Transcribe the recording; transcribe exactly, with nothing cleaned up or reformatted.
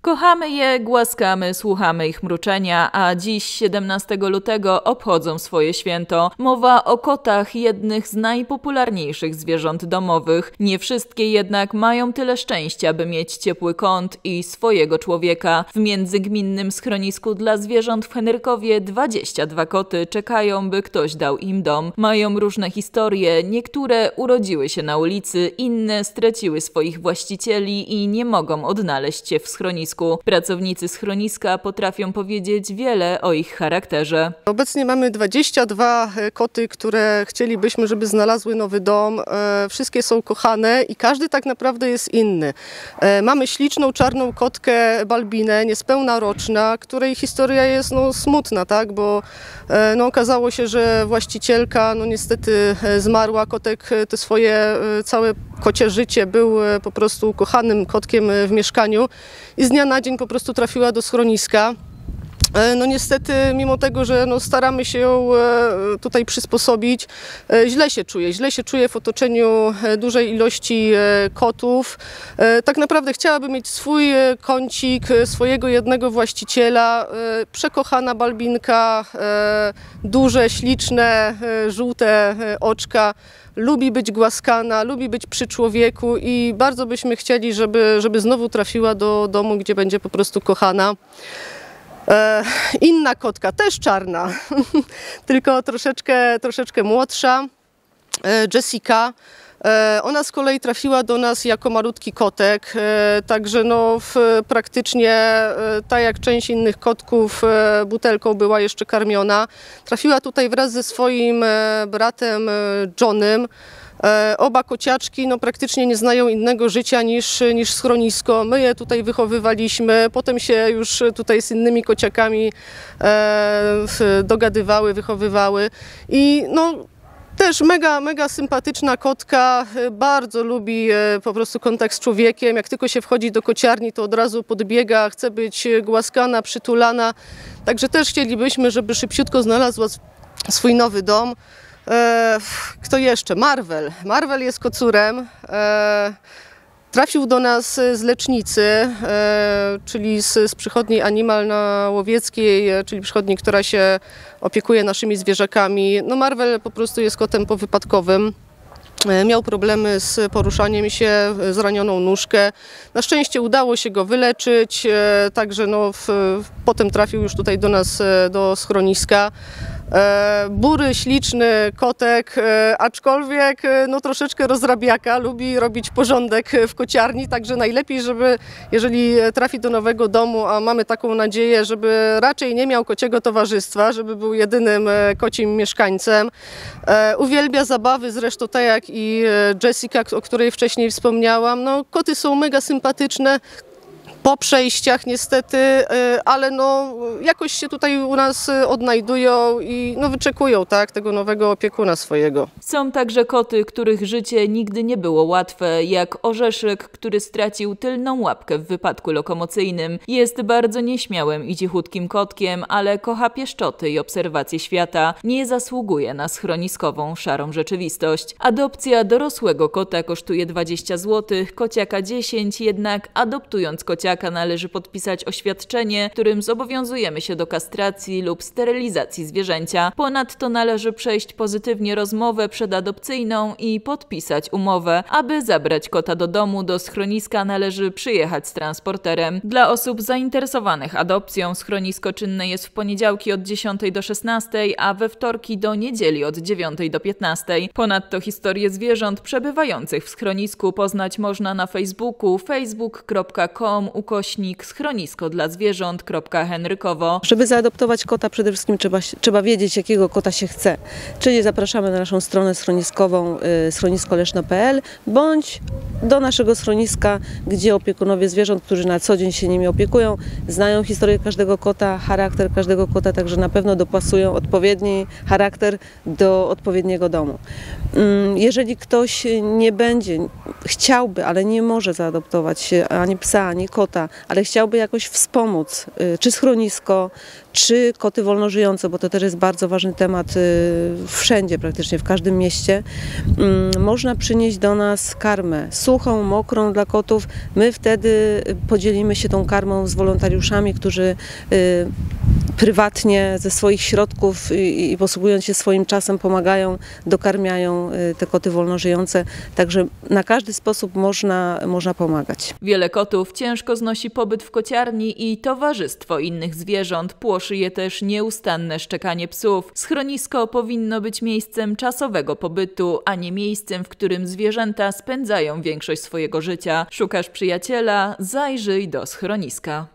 Kochamy je, głaskamy, słuchamy ich mruczenia, a dziś, siedemnastego lutego, obchodzą swoje święto. Mowa o kotach, jednych z najpopularniejszych zwierząt domowych. Nie wszystkie jednak mają tyle szczęścia, by mieć ciepły kąt i swojego człowieka. W międzygminnym schronisku dla zwierząt w Henrykowie dwadzieścia dwa koty czekają, by ktoś dał im dom. Mają różne historie, niektóre urodziły się na ulicy, inne straciły swoich właścicieli i nie mogą odnaleźć się w schronisku. Pracownicy schroniska potrafią powiedzieć wiele o ich charakterze. Obecnie mamy dwadzieścia dwa koty, które chcielibyśmy, żeby znalazły nowy dom. Wszystkie są kochane i każdy tak naprawdę jest inny. Mamy śliczną czarną kotkę Balbinę, niespełna roczna, której historia jest no, smutna, tak? Bo no, okazało się, że właścicielka no, niestety zmarła. Kotek te swoje całe kocie życie był po prostu kochanym kotkiem w mieszkaniu i z dnia na dzień po prostu trafiła do schroniska. No niestety, mimo tego, że no staramy się ją tutaj przysposobić, źle się czuje. Źle się czuje w otoczeniu dużej ilości kotów. Tak naprawdę chciałaby mieć swój kącik, swojego jednego właściciela. Przekochana Balbinka, duże, śliczne, żółte oczka. Lubi być głaskana, lubi być przy człowieku i bardzo byśmy chcieli, żeby, żeby znowu trafiła do domu, gdzie będzie po prostu kochana. E, inna kotka, też czarna, tylko troszeczkę, troszeczkę młodsza, e, Jessica. E, ona z kolei trafiła do nas jako malutki kotek, e, także no w, praktycznie e, tak jak część innych kotków e, butelką była jeszcze karmiona. Trafiła tutaj wraz ze swoim e, bratem e, Johnem. E, oba kociaczki no, praktycznie nie znają innego życia niż, niż schronisko. My je tutaj wychowywaliśmy, potem się już tutaj z innymi kociakami e, dogadywały, wychowywały i no, też mega, mega sympatyczna kotka, bardzo lubi po prostu kontakt z człowiekiem. Jak tylko się wchodzi do kociarni, to od razu podbiega, chce być głaskana, przytulana. Także też chcielibyśmy, żeby szybciutko znalazła swój nowy dom. Kto jeszcze? Marvel. Marvel jest kocurem. Trafił do nas z lecznicy, e, czyli z, z przychodni Animal na Łowieckiej, czyli przychodni, która się opiekuje naszymi zwierzakami. No Marvel po prostu jest kotem powypadkowym. E, miał problemy z poruszaniem się, zranioną nóżkę. Na szczęście udało się go wyleczyć, e, także no w, potem trafił już tutaj do nas, e, do schroniska. E, bury, śliczny kotek, e, aczkolwiek e, no, troszeczkę rozrabiaka, lubi robić porządek w kociarni, także najlepiej, żeby jeżeli trafi do nowego domu, a mamy taką nadzieję, żeby raczej nie miał kociego towarzystwa, żeby był jedynym e, kocim mieszkańcem. E, uwielbia zabawy, zresztą tak jak i Jessica, o której wcześniej wspomniałam. No, koty są mega sympatyczne. Po przejściach niestety, ale no jakoś się tutaj u nas odnajdują i no wyczekują tak, tego nowego opiekuna swojego. Są także koty, których życie nigdy nie było łatwe, jak Orzeszek, który stracił tylną łapkę w wypadku lokomocyjnym. Jest bardzo nieśmiałym i cichutkim kotkiem, ale kocha pieszczoty i obserwacje świata. Nie zasługuje na schroniskową, szarą rzeczywistość. Adopcja dorosłego kota kosztuje dwadzieścia złotych, kociaka dziesięć, jednak adoptując kociaka należy podpisać oświadczenie, którym zobowiązujemy się do kastracji lub sterylizacji zwierzęcia. Ponadto należy przejść pozytywnie rozmowę przedadopcyjną i podpisać umowę. Aby zabrać kota do domu, do schroniska należy przyjechać z transporterem. Dla osób zainteresowanych adopcją schronisko czynne jest w poniedziałki od dziesiątej do szesnastej, a we wtorki do niedzieli od dziewiątej do piętnastej. Ponadto historie zwierząt przebywających w schronisku poznać można na Facebooku facebook kropka com ukośnik schronisko dla zwierząt.henrykowo. Żeby zaadoptować kota, przede wszystkim trzeba, trzeba wiedzieć, jakiego kota się chce. Czyli zapraszamy na naszą stronę schroniskową y, schronisko leszno kropka pe el bądź do naszego schroniska, gdzie opiekunowie zwierząt, którzy na co dzień się nimi opiekują, znają historię każdego kota, charakter każdego kota, także na pewno dopasują odpowiedni charakter do odpowiedniego domu. Jeżeli ktoś nie będzie, chciałby, ale nie może zaadoptować ani psa, ani kota, kota, ale chciałby jakoś wspomóc, czy schronisko, czy koty wolnożyjące, bo to też jest bardzo ważny temat wszędzie, praktycznie w każdym mieście, można przynieść do nas karmę suchą, mokrą dla kotów. My wtedy podzielimy się tą karmą z wolontariuszami, którzy prywatnie ze swoich środków i, i posługując się swoim czasem pomagają, dokarmiają te koty wolnożyjące. Także na każdy sposób można, można pomagać. Wiele kotów ciężko znosi pobyt w kociarni i towarzystwo innych zwierząt. Płoszy je też nieustanne szczekanie psów. Schronisko powinno być miejscem czasowego pobytu, a nie miejscem, w którym zwierzęta spędzają większość swojego życia. Szukasz przyjaciela? Zajrzyj do schroniska.